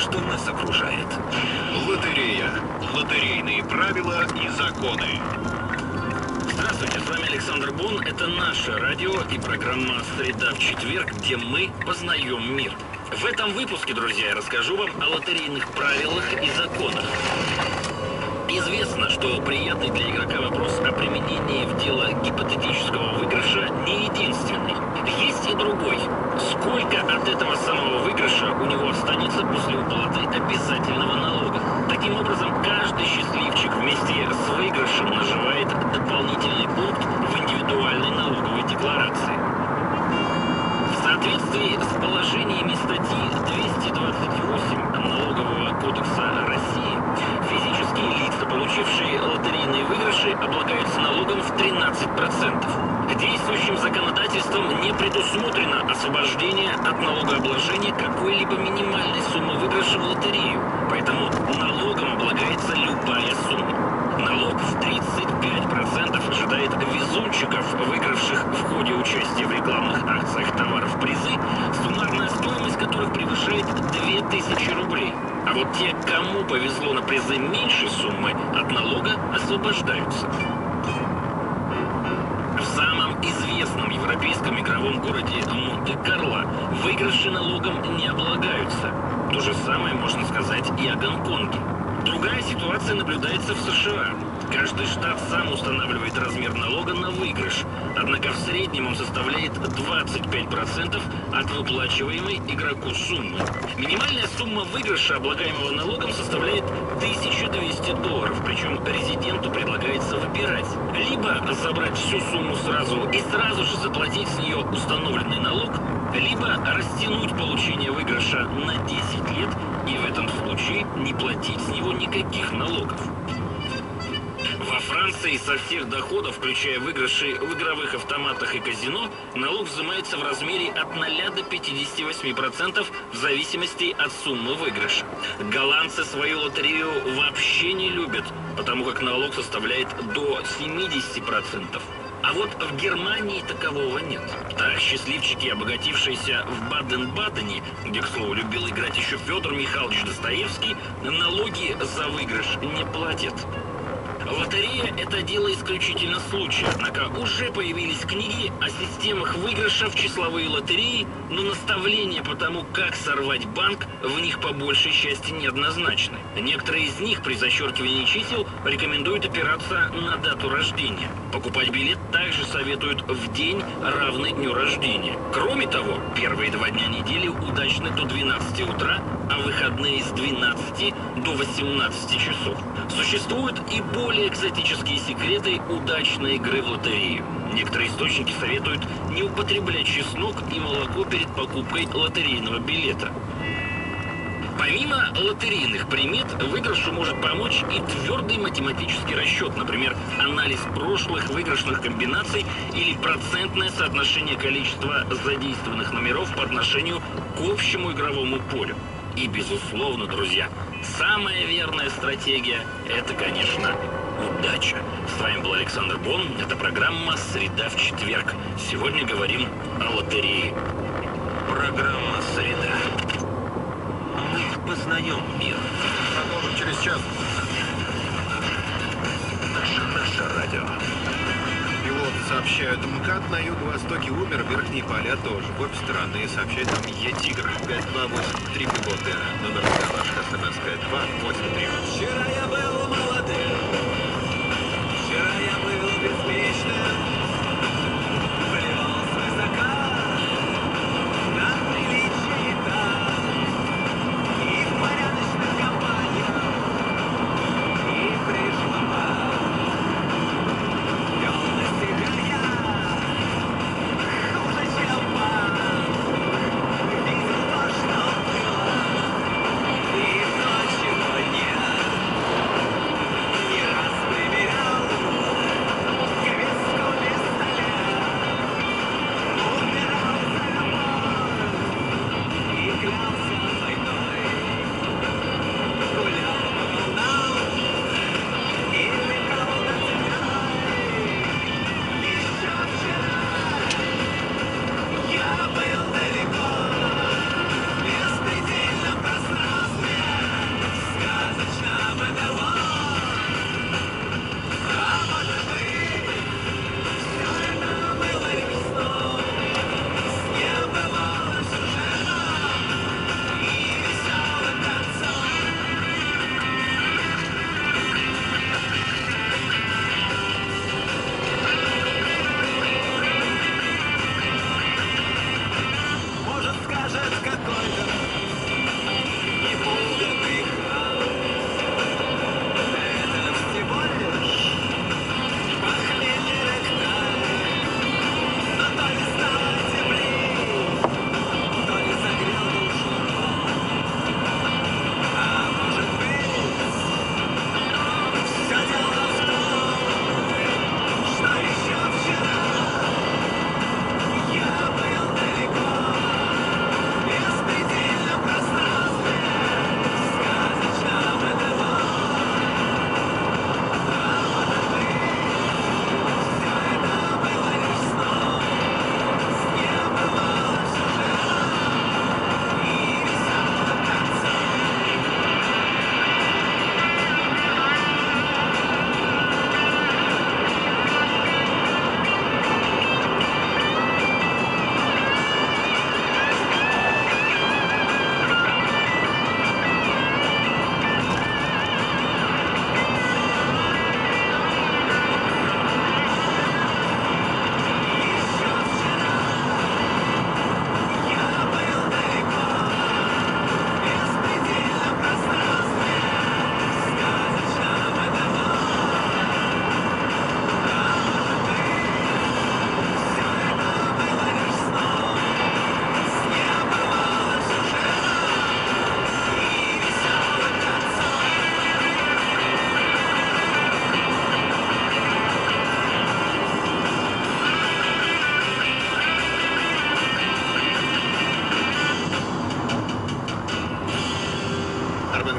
что нас окружает. Лотерея. Лотерейные правила и законы. Здравствуйте, с вами Александр Бон. Это наше радио и программа «Среда в четверг», где мы познаем мир. В этом выпуске, друзья, я расскажу вам о лотерейных правилах и законах. Известно, что приятный для игрока вопрос о применении в дело гипотетического выигрыша не единственный. Есть и другой. Сколько от этого самого выигрыша у него останется после уплаты обязательного налога? Таким образом, каждый счастливчик вместе с выигрышем наживает дополнительный пункт в индивидуальной налоговой декларации. В соответствии с положениями статьи 228 Налогового кодекса России, физические лица, получившие лотерейные выигрыши, облагаются налогом в 13%. Действующим законодательством не предусмотрено освобождение от налогообложения какой-либо минимальной суммы выигрыша в лотерею, поэтому налогом облагается любая сумма. Налог в 35% ожидает везунчиков, выигравших в ходе участия в рекламных акциях товаров призы, суммарная стоимость которых превышает 2000 рублей. А вот те, кому повезло на призы меньшей суммы, от налога освобождаются. В самом известном европейском игровом городе Монте-Карло выигрыши налогом не облагаются. То же самое можно сказать и о Гонконге. Другая ситуация наблюдается в США. Каждый штат сам устанавливает размер налога на выигрыш, однако в среднем он составляет 25% от выплачиваемой игроку суммы. Минимальная сумма выигрыша, облагаемого налогом, составляет $1200, причем резиденту предлагается выбирать: либо забрать всю сумму сразу и сразу же заплатить с нее установленный налог, либо растянуть получение выигрыша на 10 лет и в этом случае не платить с него никаких налогов. Во Франции со всех доходов, включая выигрыши в игровых автоматах и казино, налог взимается в размере от 0 до 58% в зависимости от суммы выигрыша. Голландцы свою лотерею вообще не любят, потому как налог составляет до 70%. А вот в Германии такового нет. Так, счастливчики, обогатившиеся в Баден-Бадене, где, к слову, любил играть еще Федор Михайлович Достоевский, налоги за выигрыш не платят. Лотерея – это дело исключительно случая, однако уже появились книги о системах выигрыша в числовые лотереи, но наставления по тому, как сорвать банк, в них по большей части неоднозначны. Некоторые из них при зачеркивании чисел рекомендуют опираться на дату рождения. Покупать билет также советуют в день, равный дню рождения. Кроме того, первые 2 дня недели удачны до 12 утра, а выходные с 12 до 18 часов. Существуют и более экзотические секреты удачной игры в лотерею. Некоторые источники советуют не употреблять чеснок и молоко перед покупкой лотерейного билета. Помимо лотерейных примет, выигрышу может помочь и твердый математический расчет, например, анализ прошлых выигрышных комбинаций или процентное соотношение количества задействованных номеров по отношению к общему игровому полю. И, безусловно, друзья, самая верная стратегия – это, конечно, удача. С вами был Александр Бон. Это программа «Среда в четверг». Сегодня говорим о лотерее. Программа «Среда». Мы познаем мир. Продолжим через час. Наше радио. Пилоты сообщают, МКАД на юго-востоке умер, верхние поля тоже. В обе стороны сообщает нам Е-Тигр. 5283 пилоты. Номер ваша СМС-ка 283. Вчера я был молодым, вчера я был беспечным, выливал свой закат на приличие там и в порядочных компаниях, и пришла пора. Вел на себя я хуже, чем банк, видел то, что было, и то, чего нет. Не раз примерял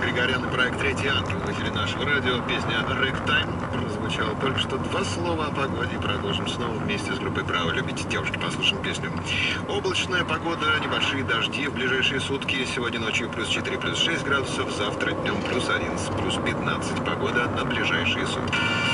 Григорян и проект «Третий ангел» в эфире нашего радио. Песня «Рэктайм» прозвучала только что. 2 слова о погоде. Продолжим снова вместе с группой «Право любить девушки». Послушаем песню. Облачная погода, небольшие дожди в ближайшие сутки. Сегодня ночью плюс 4, плюс 6 градусов. Завтра днем плюс 11, плюс 15. Погода на ближайшие сутки.